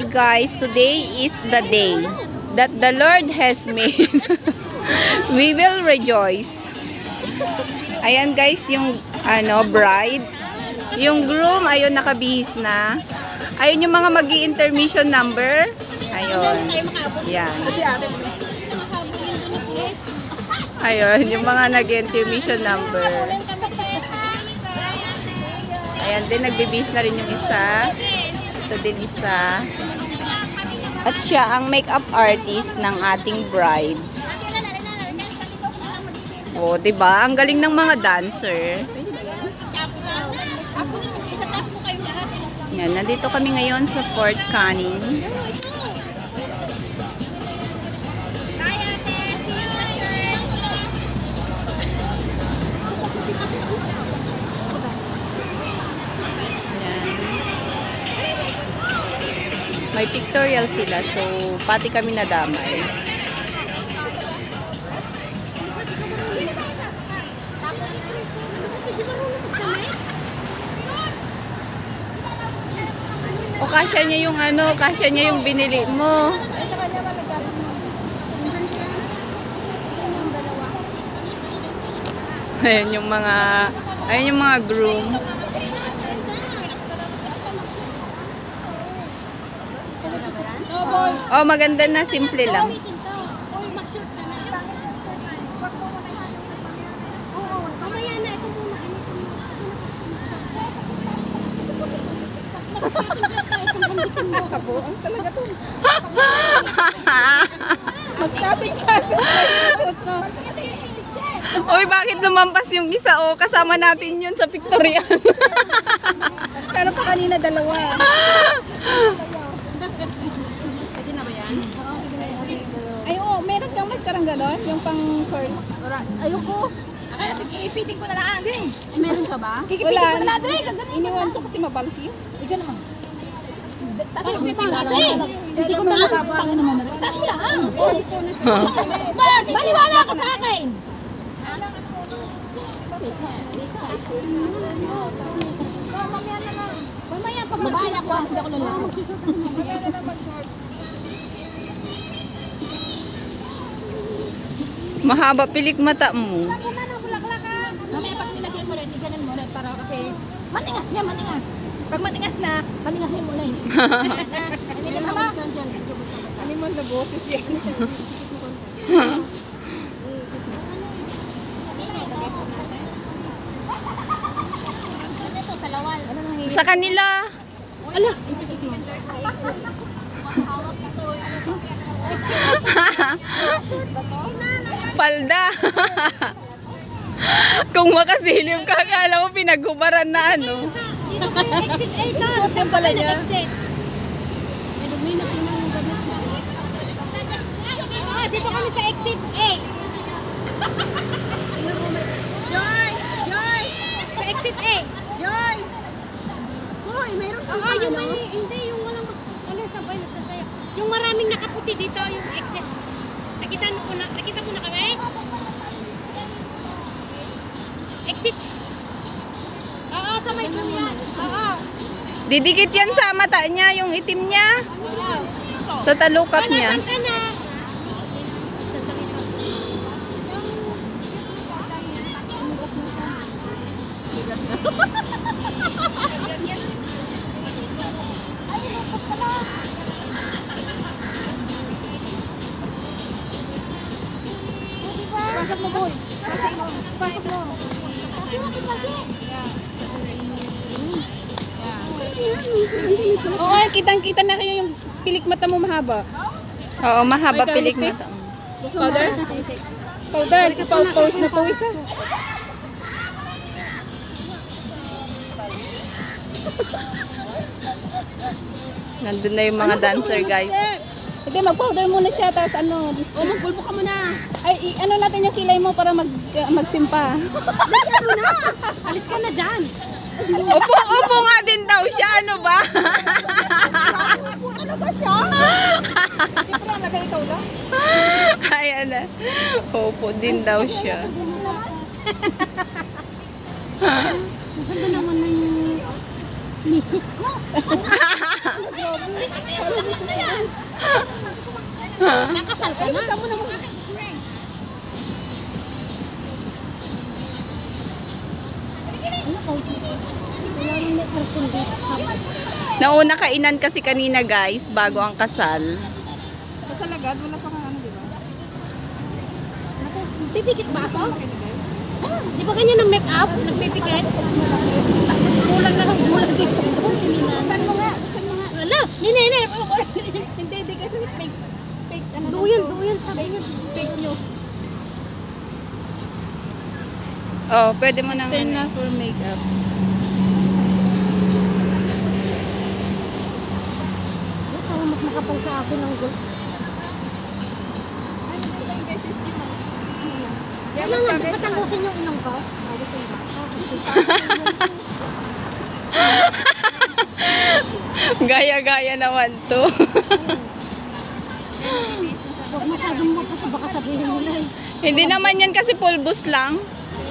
guys, today is the day that the Lord has made. We will rejoice. Ayan guys, yung bride. Yung groom, ayun, nakabihis na. Ayun yung mga magi-intermission number. Ayun. Yan. Ayun, yung mga nag-intermission number. Ayan din, nagbibihis na rin yung isa. Ito din isa. At siya ang makeup artist ng ating bride. Oh, diba? Ang galing ng mga dancer. Yan, nandito kami ngayon sa Fort Canning. May pictorial sila, so pati kami nadamay. O kasya niya yung kasya niya yung binili mo. Ayun yung mga groom. Oh, maganda na, simple lang. Kabuang talaga to. Magkapit ka. Uy, bakit lumampas yung isa? O, kasama natin yun sa pictorial. Pero pa kanina dalawa. Ay, oo, meron kang maskarang gano'n? Yung pang curl? Ayoko. Kaya ipitin ko na lang din. Meron ka ba? Ipitin Wala. ko na lang din. Iniwan ko kasi mabalki. Ika naman. Taas mo lang. Hindi ko makakapa. Taas mo lang. Maliwala ka sa akin. Mamaya pag mag-short ako. Hindi ako lalaki. Mamaya na lang mag-short. Mahaba pilik mata mo. Mamaya pag nilagyan mo rin, iganan mo rin para kasi matingas niya, matingas. Pag matingas na, matingasin mo rin. Hindi ka ba? Ano man na boses yan? Sa kanila. Ala! Palda. Kung makasilip ka, akala mo pinaghubaran na Exit 8 na. Suot yung pala niya. Dito kami sa exit 8. Joy! Joy! Sa exit 8. Joy! Hoy, mayroon pa ba? Hindi, yung walang sabay nagsasaya. Yung maraming nakaputi dito, yung exit. Nakita mo na kami? Exit. Oo, sa may doon yan. Oo. Didikit yan sa mata niya, yung itim niya. Sa talukap niya. Ka na. Pasok mo, boy. Pasok mo. Pasok. Oo, kitang-kita na kayo yung pilik mata mo mahaba. Oo, mahaba Ay, pilik stick. mata. Powder? Powder, pause na pawis ha. Nandun na yung mga dancer, guys. Hindi, mag-powder muna siya, tapos Magpulbo ka muna. ay, natin yung kilay mo para magsimpa. Alis ka na dyan. Upo nga din daw siya, ano ba? Upo talaga siya. Siyempre, nagay ikaw lang. Ayan na. Upo din daw siya. Maganda naman ng misis ko. Nakasal ka na? Nauna kainan kasi kanina guys, bago ang kasal. Kasal agad, wala pa kang ano, di ba? Pipikit ba ako? Di ba ganyan ang make-up? Nagpipikit? Kulang na lang kulang dito. Saan mo nga? Saan mo nga? Wala! Nini! Hindi kasi fake, ano. Duyan. Sabi niya, Fake news. Oh, pwede mo nang Turn na for makeup. Baka mas makapal sa akin ang gold. Kailangan, ba't angusin yung ilong ko? Gaya-gaya naman to. Huwag masyadong maputo, baka sabihin nila eh. Hindi naman yan kasi pulbos lang.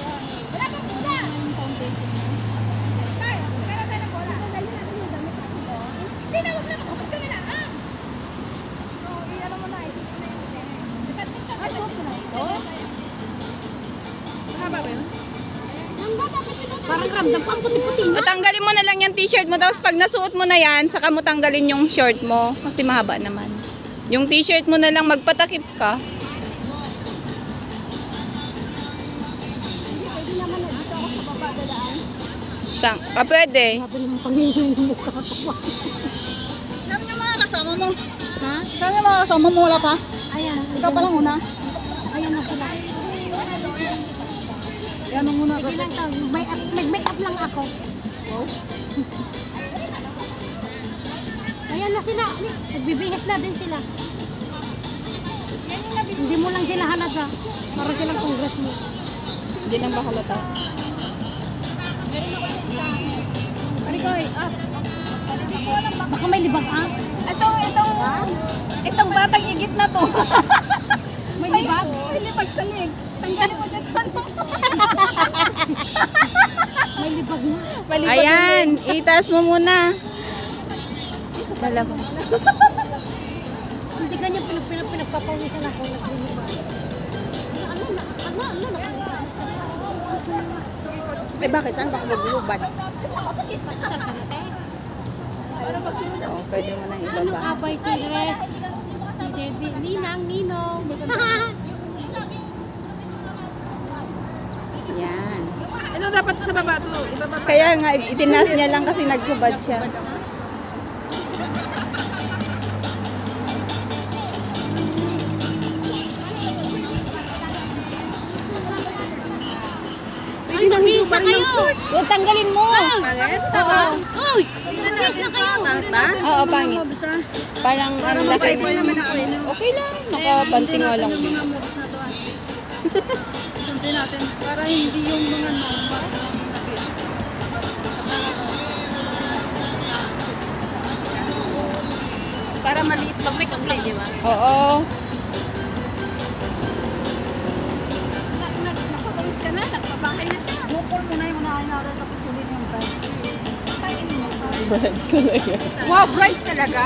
Parang ramdam ko ang puti-puti O, na. tanggalin mo na lang yung t-shirt mo. Tapos pag nasuot mo na yan, saka mo tanggalin yung short mo. Kasi mahaba naman. Yung t-shirt mo na lang, magpatakip ka. Pwede. Sabi naman pangingin yung mukha ko. Saan yung mga kasama mo? Ha? Saan yung mga kasama mo? Wala pa? Ayan. Ikaw pa lang una? Ayan na sila. Yan ang muna. Sige lang to. Nag-make up lang ako. Wow. Ayan na sila. Nagbibihis na din sila. Hindi mo lang sila halata. Para silang congress mo. Hindi lang ba halata? Baka may libag ah. Itong batang igit na to. May libag. May libag sa leg. Tanggalin mo dyan sa ano. May libag na. Ayan, itaas mo muna. Dalawa. Hindi ganyan pinagpapawisan ako. Eh bakit? Saan ba maglubad? Sa kante. Oh, pwede mo nang Ano ibaba. abay si Res? Si Debbie. Ninong. Yan. Ano dapat sa baba to? Ibaba pa. Kaya nga, itinaas niya lang kasi naghubad siya. Ay, mag-iis na kayo. Huwag tanggalin mo. Palit? Oo. Uy, mag-iis na kayo. Ba? Oo, pangit. Parang ang laki. Masay naman ako eh. No? Okay lang. Nakabanting nga lang. Yung mga moves na to. Sundin natin. Para hindi yung mga normal. Para maliit pag may kamay, di ba? Oo. Nakapawis ka na, nagpabahay na siya. Bukol muna yung unahin natin tapos huli na yung brides. Breads talaga. Wow, brides talaga?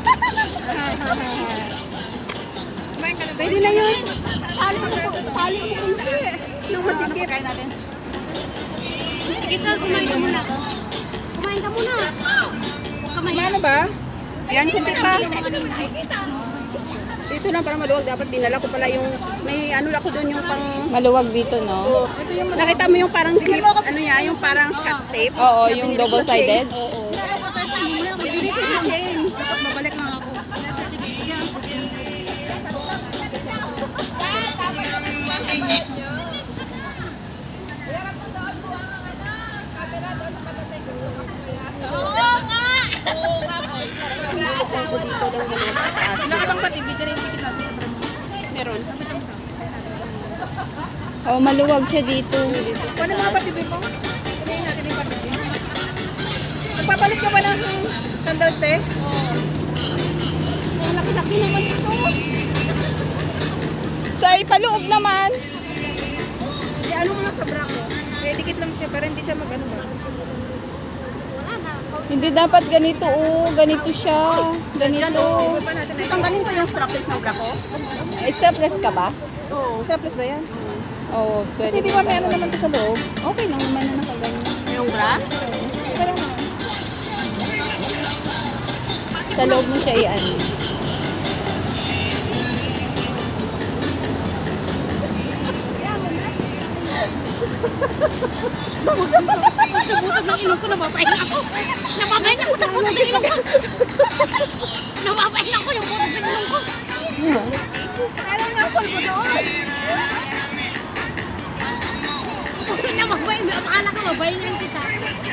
Pwede na yun. Tali mo kunti. Yung masikip. Kain natin. Sige, Tol, kumain ka muna. Kumain ka muna. Huwag ka mahiya. Ano ba? Yan, kunti pa. Dito lang para maluwag. Dapat dinala ko pala yung, may ano ako doon yung pang, Maluwag dito, no? nakita mo yung parang clip, ano niya, yung parang scotch tape. Oo, yung double-sided. Oo. Double-sided, bibili ko yung chain. Tapos babalik lang ako. Sige, yan. Meron. Oo, maluwag siya dito. Ano mga patibig mo? Piliin natin yung patibig. Nagpapalit ka ba ng sandals, te? Oo. Ang laki-laki naman ito. Sa ipaloob naman. Ano mo lang sa bra ko? Dikit lang siya para hindi siya mag-ano ba? Wala na. Hindi dapat ganito, oh. Ganito siya. Ganito. Tanggalin ko yung strapless na bra ko. Strapless ka ba? Oo. Strapless ba yan? Oo, pwede. Kasi di ba may ano naman to sa loob? Okay lang naman na nakaganyan. Yung bra? Pero Sa loob mo siya i-ano. Sa butas ng ilong ko, nababain ako. Nababain ako sa butas ng ilong ko. Nababain ako yung butas ng ilong ko. meron nga pulbo doon. Nababain. Akala ko, mabayin lang kita.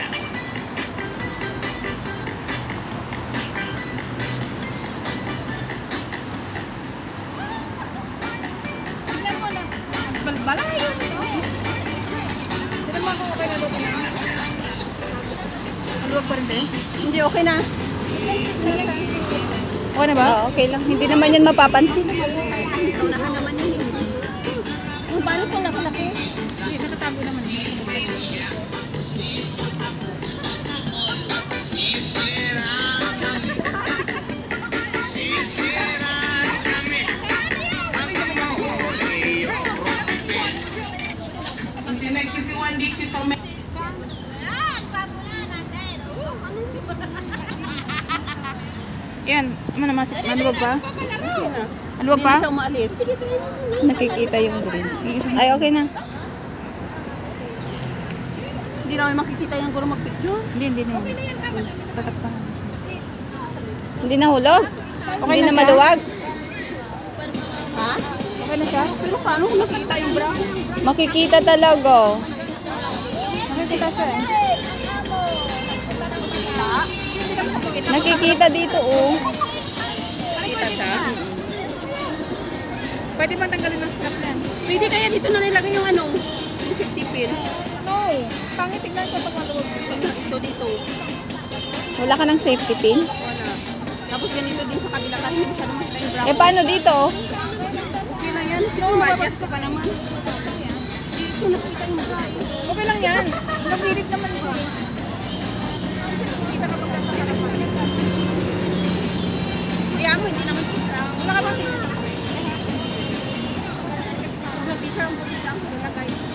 Tignan mo na. Balbalay yun. Tignan mo ako okay na loob na. Maluwag pa rin din? Hindi, okay na. Okay na ba? Okay lang. Hindi naman yan mapapansin. Unahan naman yun. Ang paano kung laki-laki? Hindi, nakatago naman siya. Yan, maluwag pa? Maluwag pa? Hindi siya umaalis. Nakikita yung green. Ay, okay na. Hindi namin makikita yung guro mag-picture. Hindi na. Tatakpan. Hindi na hulog. Okay Hindi na na siya? maluwag. Ha? Okay na siya? Pero paano kung nakita yung bra? Makikita talaga. Nakikita siya eh. Nakikita dito, oh. Nakita siya? Pwede ba tanggalin ng strap yan? Pwede kaya dito na nilagay yung ano? Yung safety pin. No. Pangit tignan ko pag maluwag. Ito dito. Wala ka ng safety pin? Wala. Tapos ganito din sa kabila kasi hindi ko siya makita yung bra. Eh, paano dito? Okay lang yan. Sino ma-adjust ka pa naman? Dito nakita yung bra. Okay lang yan. Nagdirit naman siya. Kasi nakikita ka pag nasa harapan. Kaya mo, hindi naman kita. Wala ka bang t-shirt? T-shirt ang puti sa ang nilagay.